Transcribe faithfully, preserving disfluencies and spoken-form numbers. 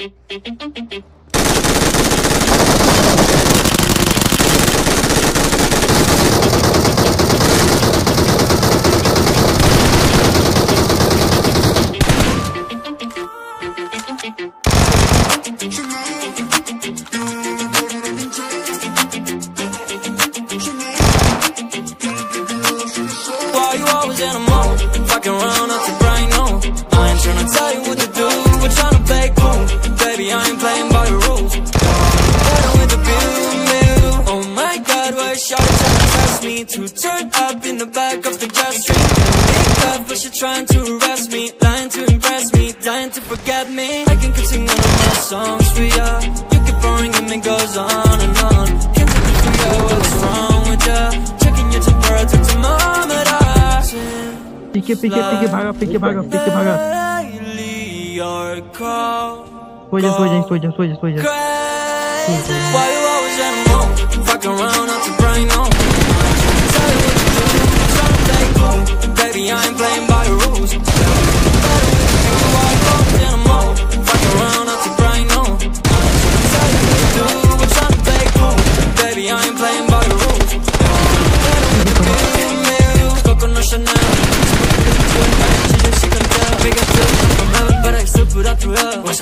Why you always in a mode? Fucking around up to brain, no. I ain't tryna tell you what to do, we're tryna play cool. Baby, I ain't playing by your rules. Better with the bill, oh my god, why is shawty tryna test me? To turn up in the back of the jet stream. Pick up, but she's trying to arrest me. Lying to impress me, dying to forget me. I can keep singing all of my songs for ya. You keep boring and it goes on and on. Can't take it for ya, what's wrong with ya? Checking your temperature thermometer. पीके पीके पीके भागा पीके भागा पीके भागा सो जा सो जा सो जा सो जा सो जा Why you always in a mood? Fucking around up to brain, no. Tell you what to do, tryna play cool. Baby, I ain't playing by your rules. Why you always in a mood? Fucking around up to brain, no. Tell you what to do, we're tryna play cool. Baby, I ain't playing by your rules. Coconut Chanel. She can tell, big up to, I'm having, but I still put up to her.